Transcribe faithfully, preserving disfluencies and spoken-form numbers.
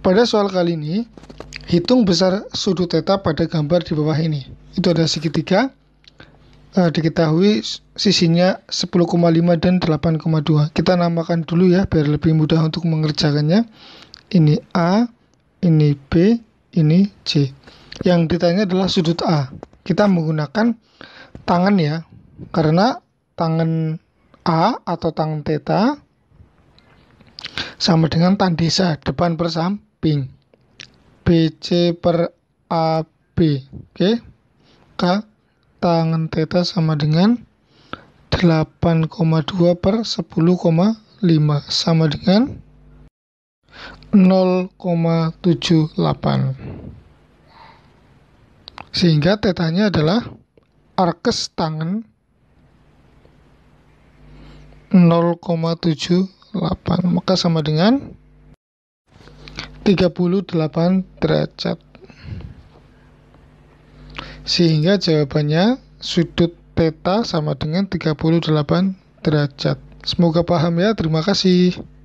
Pada soal kali ini, hitung besar sudut theta pada gambar di bawah ini. Itu ada segitiga, eh, diketahui sisinya sepuluh koma lima dan delapan koma dua. Kita namakan dulu ya, biar lebih mudah untuk mengerjakannya. Ini A, ini B, ini C. Yang ditanya adalah sudut A. Kita menggunakan tangan ya, karena tangan A atau tangan theta sama dengan tandesa, depan per samping. B C per A B. Oke. K tangan theta sama dengan delapan koma dua per sepuluh koma lima sama dengan nol koma tujuh delapan. Sehingga tetanya adalah arkes tangan nol koma tujuh delapan, maka sama dengan tiga puluh delapan derajat. Sehingga jawabannya sudut theta sama dengan tiga puluh delapan derajat. Semoga paham ya, terima kasih.